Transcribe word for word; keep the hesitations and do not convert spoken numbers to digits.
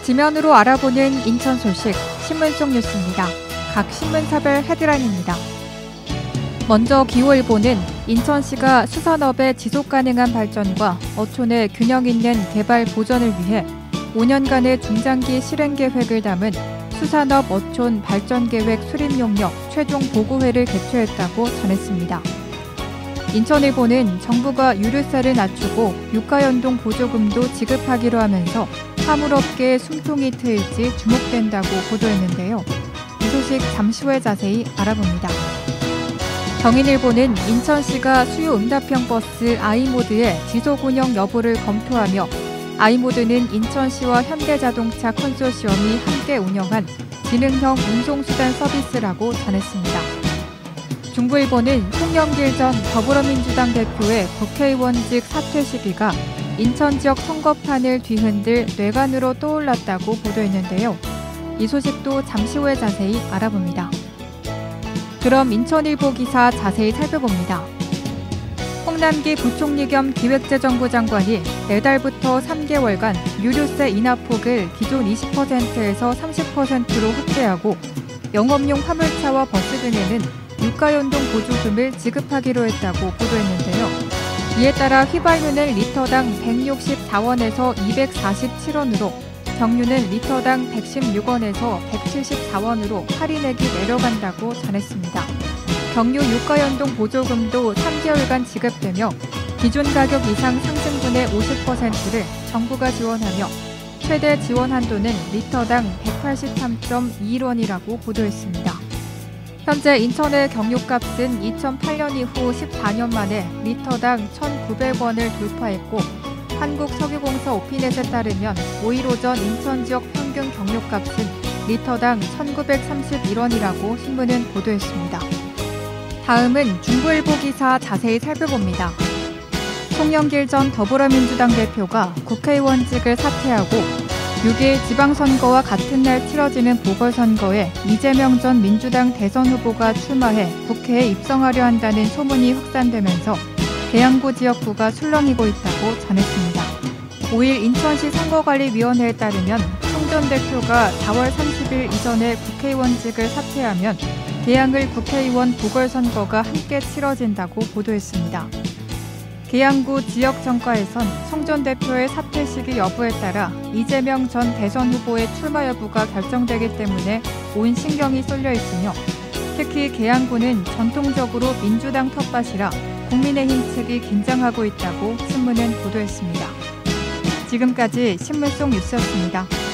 지면으로 알아보는 인천 소식, 신문 속 뉴스입니다. 각 신문사별 헤드라인입니다. 먼저 기후일보는 인천시가 수산업의 지속가능한 발전과 어촌의 균형 있는 개발 보전을 위해 오 년간의 중장기 실행 계획을 담은 수산업 어촌 발전계획 수립 용역 최종 보고회를 개최했다고 전했습니다. 인천일보는 정부가 유류세를 낮추고 유가연동 보조금도 지급하기로 하면서 화물업계의 숨통이 트일지 주목된다고 보도했는데요. 이 소식 잠시 후에 자세히 알아봅니다. 경인일보는 인천시가 수요응답형 버스 아이모드의 지속 운영 여부를 검토하며 아이모드는 인천시와 현대자동차 컨소시엄이 함께 운영한 지능형 운송수단 서비스라고 전했습니다. 중부일보는 송영길 전 더불어민주당 대표의 국회의원직 사퇴 시기가 인천 지역 선거판을 뒤흔들 뇌관으로 떠올랐다고 보도했는데요. 이 소식도 잠시 후에 자세히 알아봅니다. 그럼 인천일보 기사 자세히 살펴봅니다. 홍남기 부총리 겸 기획재정부 장관이 내달부터 삼 개월간 유류세 인하폭을 기존 이십 퍼센트에서 삼십 퍼센트로 확대하고 영업용 화물차와 버스 등에는 유가연동 보조금을 지급하기로 했다고 보도했는데요. 이에 따라 휘발유는 리터당 백육십사 원에서 이백사십칠 원으로 경유는 리터당 백십육 원에서 백칠십사 원으로 할인액이 내려간다고 전했습니다. 경유 유가연동 보조금도 삼 개월간 지급되며 기존 가격 이상 상승분의 오십 퍼센트를 정부가 지원하며 최대 지원 한도는 리터당 백팔십삼 점 이일 원이라고 보도했습니다. 현재 인천의 경유값은 이천팔 년 이후 십사 년 만에 리터당 천구백 원을 돌파했고 한국석유공사 오피넷에 따르면 오 일 오전 인천 지역 평균 경유값은 리터당 천구백삼십일 원이라고 신문은 보도했습니다. 다음은 중부일보 기사 자세히 살펴봅니다. 송영길 전 더불어민주당 대표가 국회의원직을 사퇴하고 육 일 지방선거와 같은 날 치러지는 보궐선거에 이재명 전 민주당 대선 후보가 출마해 국회에 입성하려 한다는 소문이 확산되면서 계양구 지역구가 술렁이고 있다고 전했습니다. 오 일 인천시 선거관리위원회에 따르면 송 전 대표가 사월 삼십일 이전에 국회의원직을 사퇴하면 계양을 국회의원 보궐선거가 함께 치러진다고 보도했습니다. 계양구 지역정가에선 송 전 대표의 사퇴 시기 여부에 따라 이재명 전 대선 후보의 출마 여부가 결정되기 때문에 온 신경이 쏠려 있으며 특히 계양구는 전통적으로 민주당 텃밭이라 국민의힘 측이 긴장하고 있다고 신문은 보도했습니다. 지금까지 신문 속 뉴스였습니다.